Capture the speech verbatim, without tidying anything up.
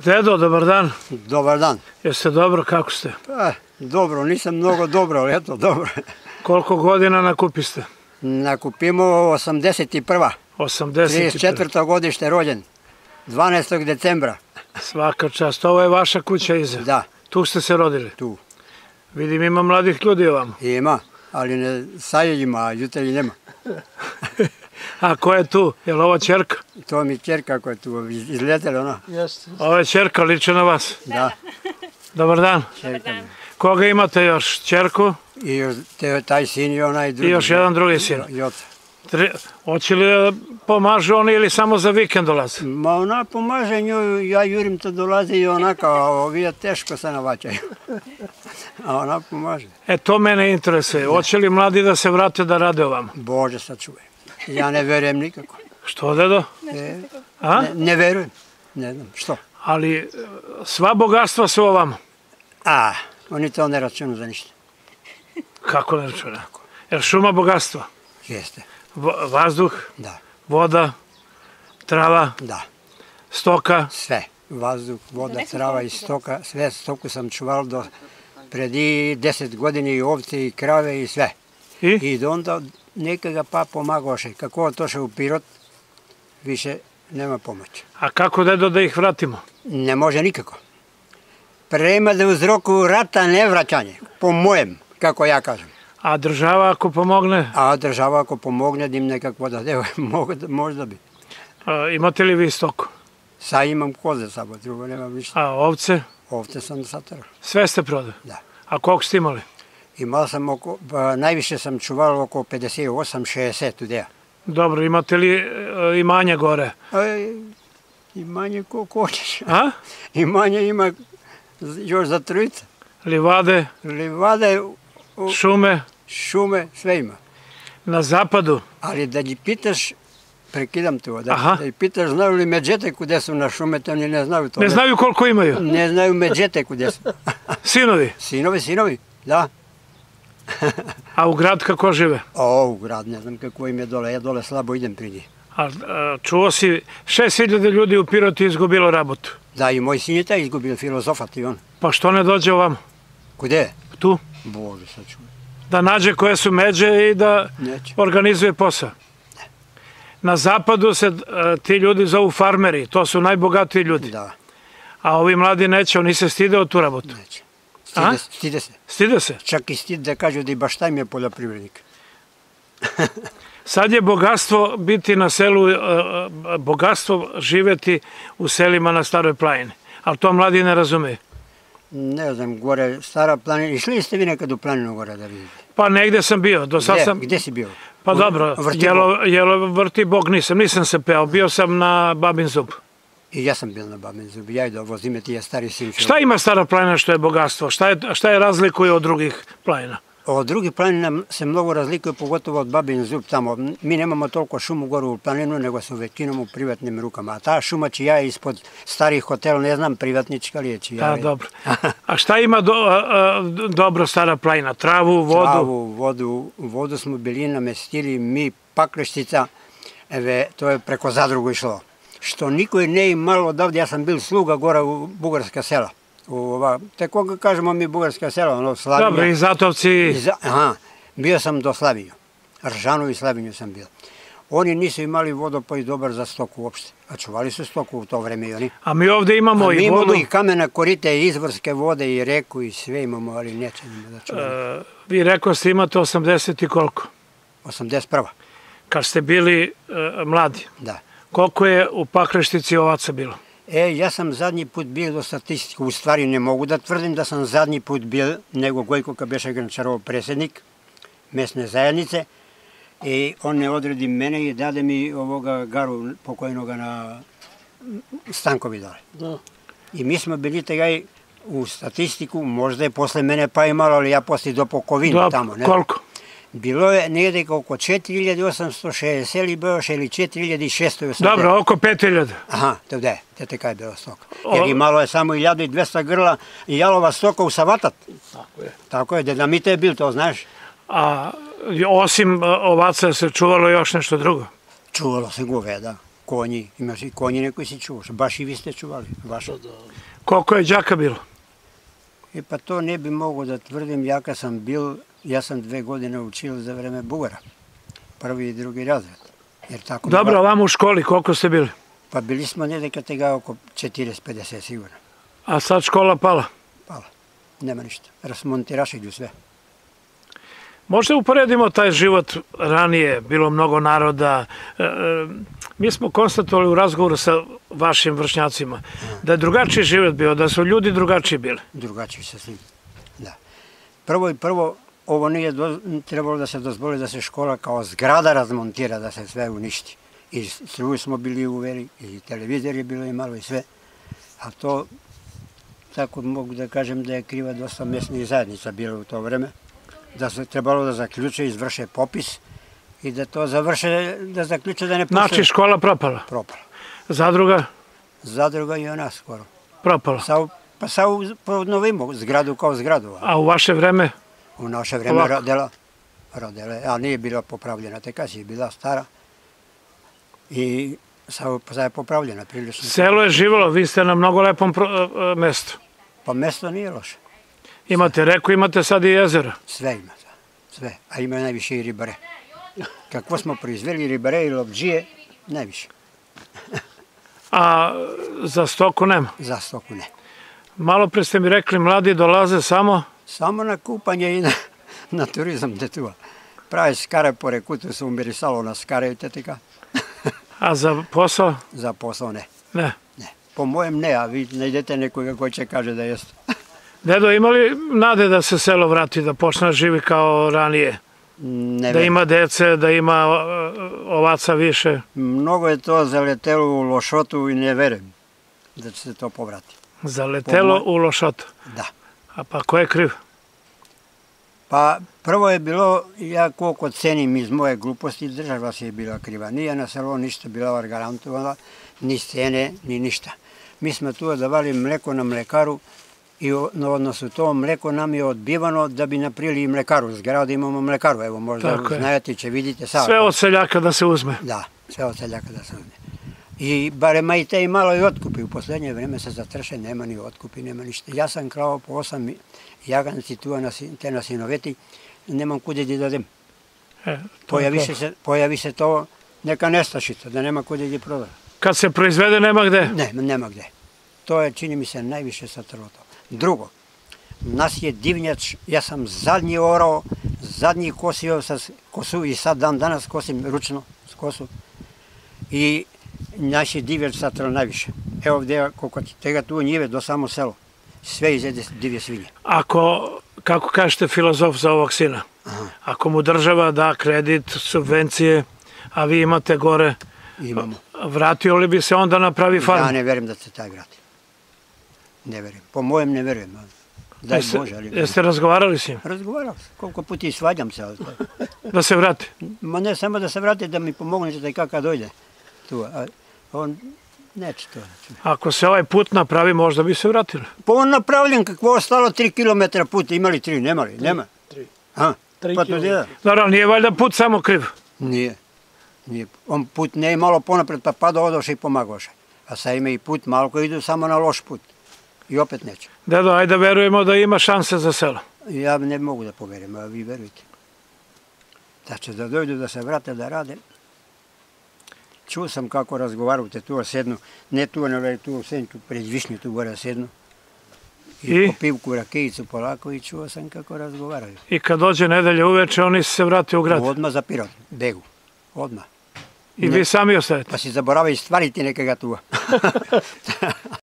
Dedo, dobar dan. Dobar dan. Jeste dobro, kako ste? Pa, dobro, nisam mnogo dobro, ali eto, dobro. Koliko godina nakupiste? Nakupimo osamdeset prva. osamdeset prva. trideset četvrto godište rođen. dvanaestog decembra. Svaka čast. Ovo je vaša kuća iza? Da. Tu ste se rodili? Tu. Vidim, ima mladih ljudi ovamo. Ima, ali ne sajeljima, a jutelji nema. A ko je tu? Je li ovo ćerka? To mi ćerka koja je tu izletela, ona. Jeste. Ovo je ćerka, liče na vas? Da. Dobar dan. Ćerka mi. Koga imate još? Ćerku? I još te, taj sin i onaj drugi. I još jedan drugi sin. I oca. Hoće li da pomažu oni ili samo za vikend dolaze? Ma ona pomaže nju, ja jurim to dolazi i onaka, a ovi je teško se navaćaju. A ona pomaže. E, to mene interesuje. Hoće li mladi da se vrate da rade ovamo? Bože, sačuvaj. Ja ne verujem nikako. Što, dedo? E, A? ne, ne verujem. Ne znam, što? Ali sva bogatstva su ovamo. A, oni to ne računu za ništa. Kako ne računa? Jer šuma bogatstva? Jeste. Vazduh? Da. Voda? Trava? Da. Stoka? Sve. Vazduh, voda, trava i stoka. Sve stoku sam čuval do predi deset godina i ovce i krave i sve. I? I do onda nekaga pa pomagoše. Kako otoše u Pirot, više nema pomoći. A kako, dedo, da ih vratimo? Ne može nikako. Prema da uzroku rata ne vraćanje, po mojem, kako ja kažem. A država ako pomogne? A država ako pomogne da im nekako da, evo, možda bi. A, imate li vi stoku? Sad imam koze samo, drugo nemam ništa. A ovce? Ovce sam satrao. Sve ste prodali? Da. A koliko ste imali? Imao sam oko, pa, najviše sam čuvao oko pedeset osam šezdeset ideja. Dobro, imate li e, imanje gore? E, imanje ko hoćeš. A? Imanje ima još za trojica. Livade? Livade, u, šume? Šume, sve ima. Na zapadu? Ali da ih pitaš, prekidam to, da, Aha. da ih pitaš znaju li Medžete kude su na šume, to oni ne znaju to. Ne znaju koliko imaju? Ne znaju Medžete kude su. Sinovi? Sinovi, sinovi, da. A u grad kako žive? O, u grad, ne znam kako im je dole, ja dole slabo idem pri njih. A, a čuo si, šest hiljada ljudi u Pirotu izgubilo rabotu. Da, i moj sin je taj izgubio, filozofat i on. Pa što ne dođe ovamo? Kude? Tu? Bože, sad ću. Da nađe koje su međe i da Neće. organizuje posao. Na zapadu se a, ti ljudi zovu farmeri, to su najbogatiji ljudi. Da, A ovi mladi neće, oni se stide od tu rabotu. neće. A? Stide, stide se. Stide se? Čak i stid da kažu da i baš taj mi je poljoprivrednik. Sad je bogatstvo biti na selu, a, a, bogatstvo živeti u selima na Staroj planini. Ali to mladi ne razumeju. Ne znam, gore, Stara planina. Išli ste vi nekad u planinu gore da vidite? Pa negde sam bio. Do sad Gde? sam... Gde si bio? Pa U- dobro, Vrti jelo, jelo vrti Bog nisam, nisam se peo, bio sam na Babin zub. I ja sam bio na Babin zubi, ja i da vozim me ti je stari sin. Šta ima Stara planina što je bogatstvo? Šta je, šta je razlikuje od drugih planina? Od drugih planina se mnogo razlikuje, pogotovo od Babin zub tamo. Mi nemamo toliko šumu gore u planinu, nego su većinom u privatnim rukama. A ta šuma čija je ispod starih hotela, ne znam, privatnička li je čija. Da, dobro. A šta ima do, a, a, dobro Stara planina? Travu, vodu? Travu, vodu, vodu smo bili namestili mi, Pakreštica, eve, to je preko Zadrugu išlo. Što niko je ne imalo odavde, ja sam bil sluga gora u bugarska sela. U ova, te koga kažemo mi bugarska sela, ono Slavinja. Dobro, i Zatovci. I za, aha, bio sam do Slavinju. Ržanu i Slavinju sam bio. Oni nisu imali vodopoj dobar za stoku uopšte. A čuvali su stoku u to vreme i oni. A mi ovde imamo A mi i imamo vodu. i kamena korite, i izvorske vode, i reku, i sve imamo, ali neće njima da čuvamo. E, vi rekao ste imate osamdeset i koliko? osamdeset prva. Kad ste bili e, mladi. Da. Koliko je u Pakreštici ovaca bilo? E, ja sam zadnji put bio do statistiku, u stvari ne mogu da tvrdim da sam zadnji put bio, nego Gojko Kabeša Grančarov predsjednik mesne zajednice i on ne odredi mene i dade mi ovoga Garu pokojnoga na Stankovi dole. Da. I mi smo bili tegaj u statistiku, možda je posle mene pa i malo, ali ja posle do Pokovinu Dobro, tamo. Ne? koliko? Bilo je negdje oko četiri hiljade osamsto šezdeset ili bilo še ili četiri hiljade šesto osamdeset. Dobro, oko pet hiljada. Aha, to gde? Te teka je bila stoka. Jer imalo je samo hiljadu dvesta grla i jalova stoka u Savatat. Tako je. Tako je, Dedamite je bil, to znaš. A osim ovaca se čuvalo još nešto drugo? Čuvalo se goveda, konji, imaš i konjine koji si čuvaš, baš i vi ste čuvali, baš. Koliko je đaka bilo? E pa to ne bi mogo da tvrdim, ja kad sam bil, ja sam dve godine učio za vreme Bugara, prvi i drugi razred. Dobro, a vam u školi koliko ste bili? Pa bili smo nedeka tega oko četrdeset pedeset sigurno. A sad škola pala? Pala, nema ništa, razmontirašilju sve. Možda uporedimo taj život ranije, bilo mnogo naroda. Mi smo konstatovali u razgovoru sa vašim vršnjacima da je drugačiji život bio, da su ljudi drugačiji bili. Drugačiji sa svim, da. Prvo i prvo, ovo nije trebalo da se dozvoli da se škola kao zgrada razmontira, da se sve uništi. I struju smo bili uveli, i televizor je bilo i malo i sve. A to, tako mogu da kažem da je kriva dosta mesnih zajednica bilo u to vreme. Da se trebalo da zaključe, izvrše popis i da to završe, da zaključe da ne postoje. Znači škola propala? Propala. Zadruga? Zadruga i ona skoro. Propala? Pa sad podnovimo zgradu kao zgradu. A u vaše vreme? U naše vreme rodela, rodela, a nije bila popravljena, te kad je bila stara i sad je popravljena prilično. Selo je živelo, vi ste na mnogo lepom mestu. Pa mesto nije loše. Imate reku, imate sad i jezero. Sve ima, sve, a ima najviše i ribare. Kakvo smo proizveli ribare i lobđije, najviše. A za stoku nema? Za stoku ne. Malo pre ste mi rekli, mladi dolaze samo? Samo na kupanje i na turizam tetua. Prave skare po reku, tu se umirisalo na skare i tetika. A za posao? Za posao ne. Ne? Ne. Po mojem ne, a vi ne idete nekoga koji će kaže da jeste. Dedo, ima li nade da se selo vrati, da počne da živi kao ranije? Ne da ima dece, da ima ovaca više? Mnogo je to zaletelo u lošotu i ne verujem da će se to povrati. Zaletelo u lošotu? Da. A pa ko je kriv? Pa prvo je bilo, ja koliko cenim iz moje gluposti, država se je bila kriva. Nije na selo ništa bila garantovala, ni scene, ni ništa. Mi smo tu davali mleko na mlekaru i na odnosu to mleko nam je odbivano da bi napravili mlekaru. Zgrada imamo mlekaru, evo možda znajete, će vidite sad. Sve od seljaka da se uzme? Da, sve od seljaka da se uzme. I barem i te i malo i otkupi. U poslednje vreme se zatrše, nema ni otkupi, nema ništa. Ja sam krao po osam jaganci tu te na Sinoveti, nemam kude da dadem. Pojavi se to neka nestašica, da nema kude da proda. Kad se proizvede nema gde? Ne, nema gde. To je, čini mi se, najviše satrlo to. Drugo, nas je divnjač, ja sam zadnji orao, zadnji kosio sa kosu i sad dan danas kosim ručno s kosu. I naš je divljač satrlo najviše. Evo gde, koliko tega tu njive do samo selo, sve izjede divlje svinje. Ako, kako kažete filozof za ovog sina, ako mu država da kredit, subvencije, a vi imate gore, vratio li bi se onda napravi farmu? Ja ne verujem da se taj vrati. Ne verujem. Po mojem ne verujem. Daj Bože, ali... Jeste razgovarali s njim? Razgovarao sam. Koliko puti i svađam se. Da se vrati? Ma ne, samo da se vrati, da mi pomogne da i kakav dojde. Tu, a on neće to. Ako se ovaj put napravi, možda bi se vratili. Pa on napravljen, kakvo ostalo tri kilometra puta, imali tri, nemali, nema. Tri. Ha, pa to djeda. Naravno, nije valjda put samo kriv? Nije. On put ne je malo ponapred, pa pada odoše i pomagoše. A sad ima i put malo koji idu samo na loš put. I opet neće. Dedo, ajde verujemo da ima šanse za selo. Ja ne mogu da poverim, a vi verujte. Da će da dojdu da se vrate da rade. Čuo sam kako razgovarate tu sednu, ne tu, nego tu u Senču, pred Višnju tu gore sednu. I po pivku, rakijicu polako i čuo sam kako razgovaraju. I kad dođe nedelje uveče, oni se vrate u grad? Odmah za Pirot, begu, odmah. I vi sami ostajete? Pa si zaboravaju stvariti nekega tu.